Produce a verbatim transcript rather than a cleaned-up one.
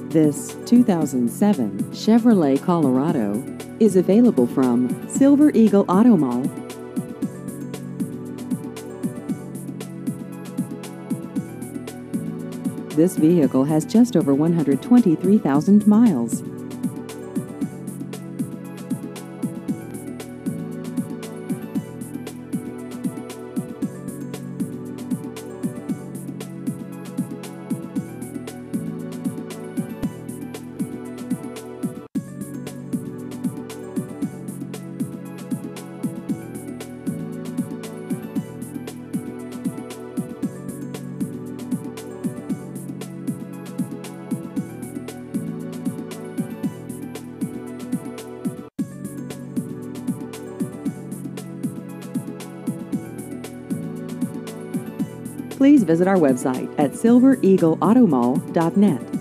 This two thousand seven Chevrolet Colorado is available from Silver Eagle Auto Mall. This vehicle has just over one hundred twenty-three thousand miles. Please visit our website at silver eagle auto mall dot net.